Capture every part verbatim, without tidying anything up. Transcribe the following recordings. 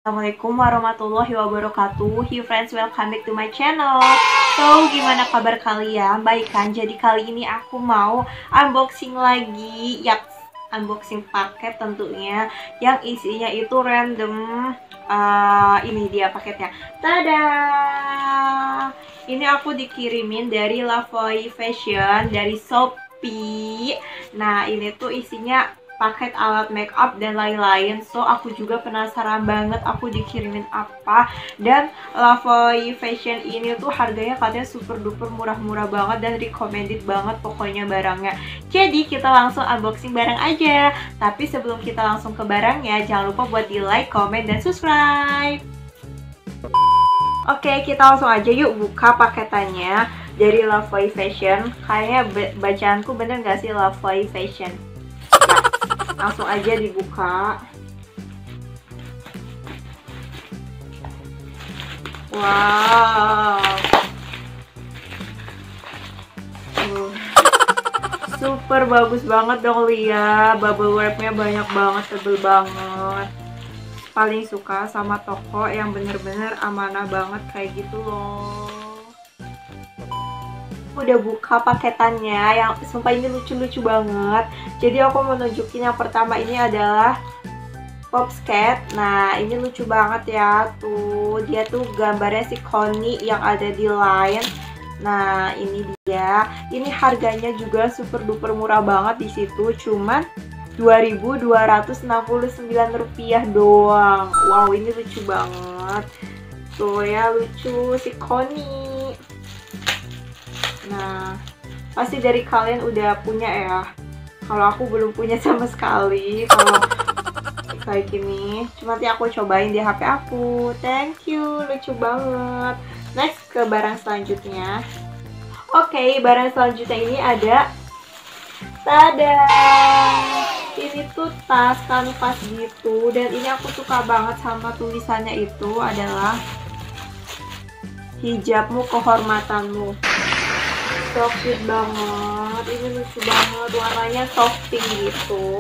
Assalamualaikum warahmatullahi wabarakatuh. Hey friends, welcome back to my channel. So, gimana kabar kalian? Baik kan? Jadi kali ini aku mau unboxing lagi. Yap, unboxing paket tentunya. Yang isinya itu random. uh, Ini dia paketnya. Tada! Ini aku dikirimin dari Lavoie Fashion, dari Shopee. Nah, ini tuh isinya paket alat make up dan lain-lain. So aku juga penasaran banget aku dikirimin apa. Dan Lavoie Fashion ini tuh harganya katanya super duper murah-murah banget dan recommended banget pokoknya barangnya. Jadi kita langsung unboxing barang aja. Tapi sebelum kita langsung ke barangnya, jangan lupa buat di like, comment, dan subscribe. Oke, kita langsung aja yuk buka paketannya dari Lavoie Fashion. Kayaknya bacaanku bener gak sih, Lavoie Fashion? Langsung aja dibuka. Wow, uh, super bagus banget dong Lia. Bubble wrapnya banyak banget, tebel banget. Paling suka sama toko yang bener-bener amanah banget kayak gitu loh. Udah buka paketannya, yang sumpah ini lucu-lucu banget. Jadi aku mau nunjukin yang pertama ini adalah Popscat. Nah ini lucu banget ya, tuh dia tuh gambarnya si Connie yang ada di Line. Nah ini dia, ini harganya juga super duper murah banget di situ, cuman dua ribu dua ratus enam puluh sembilan rupiah doang. Wow, ini lucu banget tuh ya, lucu si Connie. Nah, pasti dari kalian udah punya ya. Kalau aku belum punya sama sekali. Kalau kayak gini, cuma nanti aku cobain di H P aku. Thank you, lucu banget. Next ke barang selanjutnya. Oke, okay, barang selanjutnya ini ada, tada! Ini tuh tas kanvas gitu. Dan ini aku suka banget sama tulisannya itu adalah hijabmu kehormatanmu. So cute banget, ini lucu banget, warnanya soft pink gitu.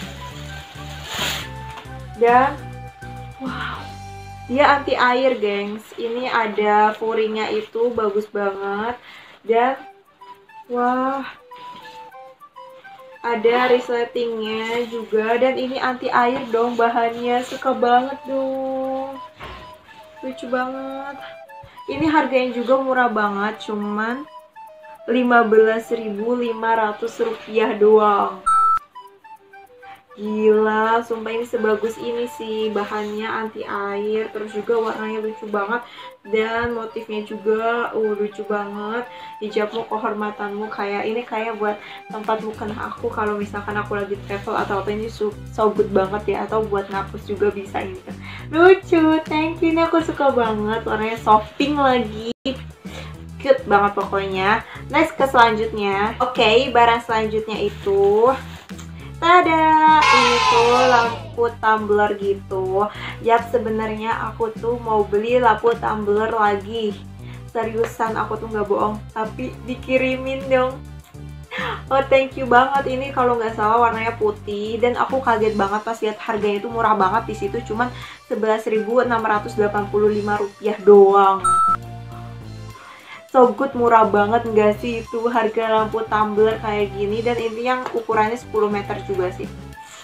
Dan wow, dia anti air gengs. Ini ada furingnya itu bagus banget. Dan wah, ada resletingnya juga. Dan ini anti air dong bahannya, suka banget dong. Lucu banget. Ini harganya juga murah banget, cuman lima belas ribu lima ratus rupiah doang. Gila, sumpah ini sebagus ini sih. Bahannya anti air, terus juga warnanya lucu banget. Dan motifnya juga uh, lucu banget. Hijabmu kehormatanmu, kayak ini kayak buat tempat mukena aku kalau misalkan aku lagi travel atau apa. Ini so, so good banget ya. Atau buat ngapus juga bisa ini kan. Lucu, thank you, ini aku suka banget. Warnanya soft pink lagi, cute banget pokoknya. Next ke selanjutnya. Oke, okay, barang selanjutnya itu, tada! Ini tuh lampu tumbler gitu. Yap, sebenarnya aku tuh mau beli lampu tumbler lagi. Seriusan, aku tuh nggak bohong. Tapi dikirimin dong. Oh, thank you banget. Ini kalau nggak salah warnanya putih. Dan aku kaget banget pas lihat harganya itu murah banget di situ. Cuman sebelas ribu enam ratus delapan puluh lima rupiah doang. So good, murah banget nggak sih itu harga lampu tumbler kayak gini. Dan ini yang ukurannya sepuluh meter juga sih.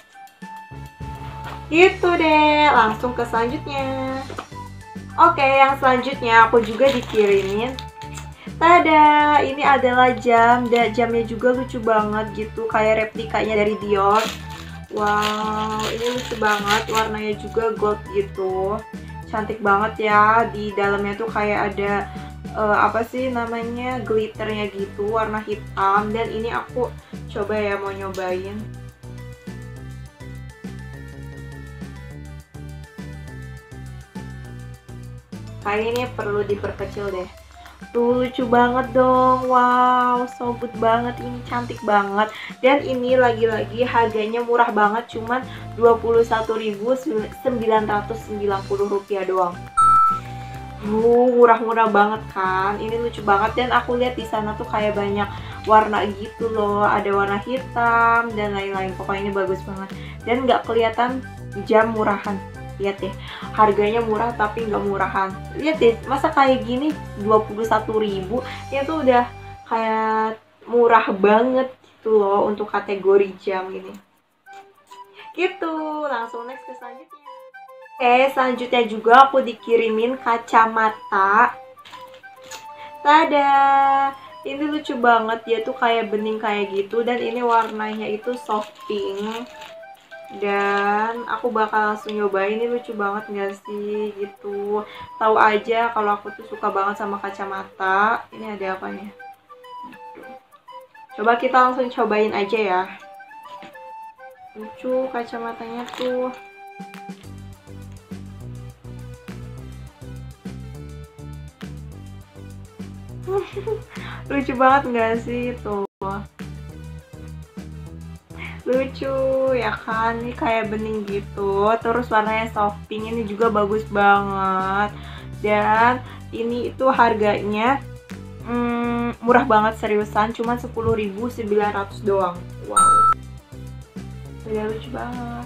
Gitu deh, langsung ke selanjutnya. Oke, yang selanjutnya aku juga dikirimin, tada! Ini adalah jam, dan jamnya juga lucu banget gitu, kayak replikanya dari Dior. Wow, ini lucu banget, warnanya juga gold gitu. Cantik banget ya, di dalamnya tuh kayak ada Uh, apa sih namanya, glitternya gitu, warna hitam. Dan ini aku coba ya, mau nyobain. Kayak ini perlu diperkecil deh. Tuh lucu banget dong. Wow, so good banget, ini cantik banget. Dan ini lagi-lagi harganya murah banget, cuman dua puluh satu ribu sembilan ratus sembilan puluh rupiah doang. Uh, murah-murah banget kan. Ini lucu banget, dan aku lihat di sana tuh kayak banyak warna gitu loh. Ada warna hitam dan lain-lain. Pokoknya ini bagus banget. Dan nggak kelihatan jam murahan. Lihat deh, harganya murah tapi nggak murahan. Lihat deh, masa kayak gini dua puluh satu ribu, ya tuh udah kayak murah banget gitu loh untuk kategori jam ini. Gitu, langsung next ke selanjutnya. Oke, selanjutnya juga aku dikirimin kacamata. Tada! Ini lucu banget, dia tuh kayak bening kayak gitu, dan ini warnanya itu soft pink. Dan aku bakal langsung nyobain. Ini lucu banget gak sih gitu. Tahu aja kalau aku tuh suka banget sama kacamata. Ini ada apanya? Coba kita langsung cobain aja ya. Lucu kacamatanya tuh. Lucu banget gak sih tuh? Lucu ya kan, ini kayak bening gitu, terus warnanya soft pink. Ini juga bagus banget, dan ini itu harganya hmm, murah banget seriusan, cuma sepuluh ribu sembilan ratus doang. Wow, udah lucu banget.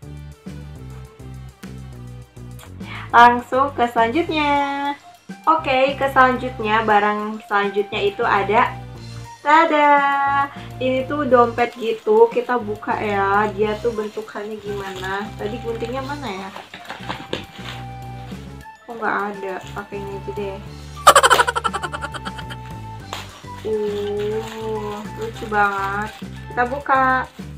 Langsung ke selanjutnya. Oke, ke selanjutnya, barang selanjutnya itu ada, tada, ini tuh dompet gitu. Kita buka ya, dia tuh bentukannya gimana. Tadi guntingnya mana ya? Oh nggak ada, pakai ini aja deh. Uh, lucu banget. Kita buka.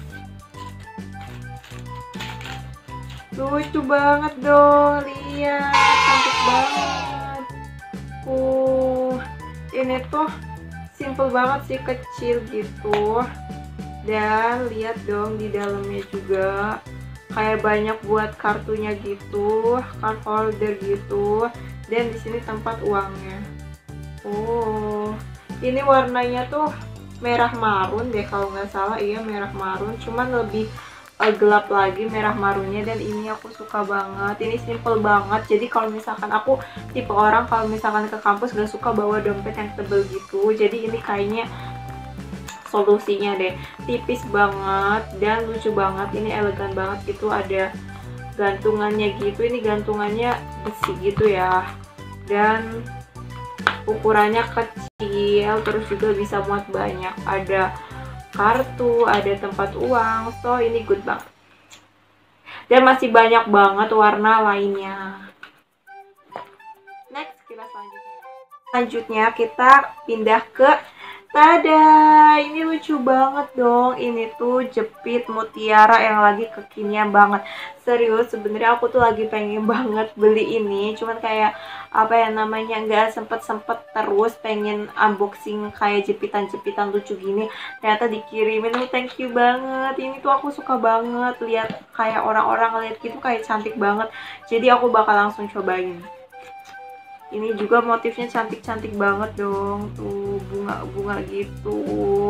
Lucu banget dong, lihat, cantik banget. Uh, ini tuh simple banget sih, kecil gitu. Dan lihat dong di dalamnya juga kayak banyak buat kartunya gitu, card holder gitu. Dan di sini tempat uangnya. Oh, ini warnanya tuh merah marun deh kalau nggak salah. Iya, merah marun, cuman lebih uh, gelap lagi merah marunnya. Dan ini aku suka banget. Ini simple banget. Jadi kalau misalkan aku tipe orang kalau misalkan ke kampus gak suka bawa dompet yang tebel gitu. Jadi ini kayaknya solusinya deh. Tipis banget dan lucu banget. Ini elegan banget gitu. Ada gantungannya gitu. Ini gantungannya besi gitu ya. Dan ukurannya kecil, terus juga bisa muat banyak. Ada kartu, ada tempat uang. So ini good banget. Dan masih banyak banget warna lainnya. Next, kita selanjutnya. Selanjutnya kita pindah ke, tada, ini lucu banget dong. Ini tuh jepit mutiara yang lagi kekinian banget. Serius, sebenarnya aku tuh lagi pengen banget beli ini, cuman kayak apa ya namanya, nggak sempet-sempet terus pengen unboxing kayak jepitan-jepitan lucu gini. Ternyata dikirimin, oh thank you banget. Ini tuh aku suka banget lihat kayak orang-orang lihat gitu, kayak cantik banget. Jadi aku bakal langsung cobain. Ini juga motifnya cantik-cantik banget dong, tuh bunga-bunga gitu.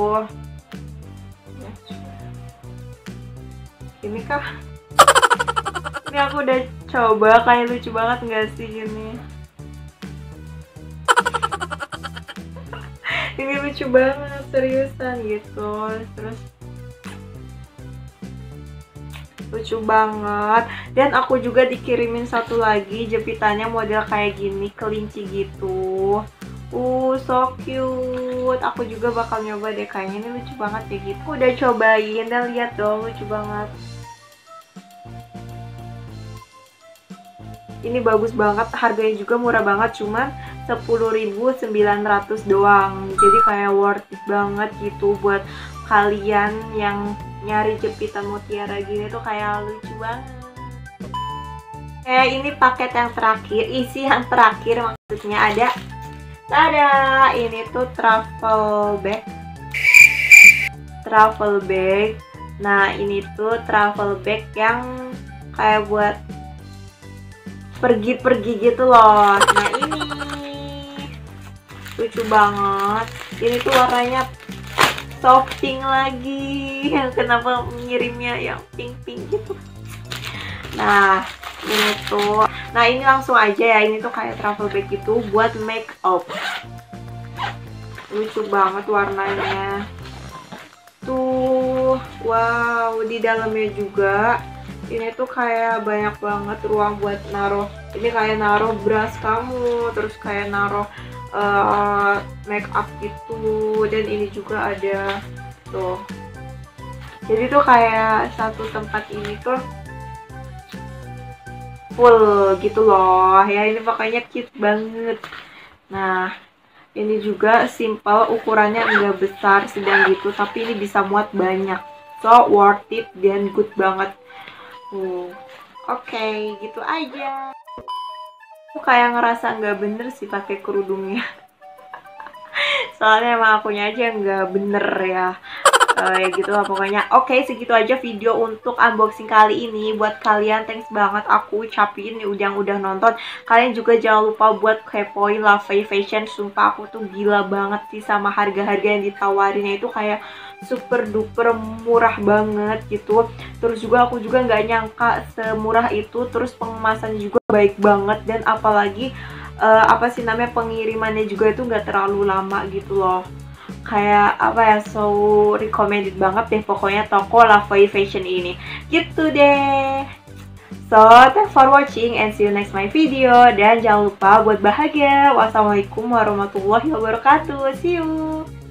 Ini kah? Ini aku udah coba, kayak lucu banget nggak sih ini? Ini lucu banget, seriusan gitu. Terus lucu banget. Dan aku juga dikirimin satu lagi jepitannya model kayak gini, kelinci gitu. Uh, so cute. Aku juga bakal nyoba deh, kayaknya ini lucu banget ya gitu. Aku udah cobain dan lihat dong, lucu banget. Ini bagus banget, harganya juga murah banget, cuman sepuluh ribu sembilan ratus doang. Jadi kayak worth it banget gitu buat kalian yang nyari jepitan mutiara gini tuh, kayak lucu banget. Kayak ini paket yang terakhir, isi yang terakhir maksudnya ada, tada, ini tuh travel bag. Travel bag. Nah, ini tuh travel bag yang kayak buat pergi-pergi gitu loh. Nah, ini lucu banget. Ini tuh warnanya soft pink lagi. Kenapa ngirimnya yang pink-pink gitu? Nah, ini tuh. Nah, ini langsung aja ya. Ini tuh kayak travel bag gitu buat make up. Lucu banget warnanya. Tuh, wow, di dalamnya juga ini tuh kayak banyak banget ruang buat naruh, ini kayak naruh brush kamu, terus kayak naruh uh, make up gitu, dan ini juga ada tuh. Jadi tuh kayak satu tempat ini tuh full gitu loh ya, ini makanya cute banget. Nah ini juga simple, ukurannya enggak besar sedang gitu, tapi ini bisa muat banyak, so worth it dan good banget. Uh, oke okay, gitu aja. Aku kayak ngerasa nggak bener sih pakai kerudungnya. Soalnya emang akunya aja nggak bener ya. Uh, ya gitu lah pokoknya. Oke okay, segitu aja video untuk unboxing kali ini. Buat kalian thanks banget aku ucapin yang udah nonton. Kalian juga jangan lupa buat kepoin Lovay Fashion. Sumpah aku tuh gila banget sih sama harga-harga yang ditawarinnya itu kayak super duper murah banget gitu. Terus juga aku juga nggak nyangka semurah itu. Terus pengemasannya juga baik banget, dan apalagi uh, apa sih namanya pengirimannya juga itu nggak terlalu lama gitu loh. Kayak apa ya, so recommended banget deh pokoknya toko Lovay Fashion ini gitu deh. So thanks for watching and see you next my video, dan jangan lupa buat bahagia. Wassalamualaikum warahmatullahi wabarakatuh. See you.